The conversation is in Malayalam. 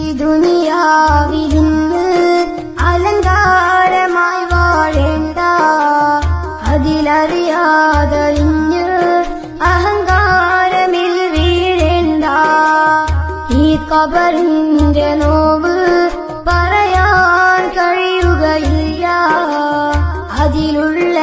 ദുനിയാവിലിന്ന് അലങ്കാരമായി വാഴേണ്ട, അതിലറിയാതറിഞ്ഞ് അഹങ്കാരമിൽ വീഴേണ്ട. ഈ ഖബറിന്റെ നോവ് പറയാൻ കഴിയുകയില്ല, അതിലുള്ള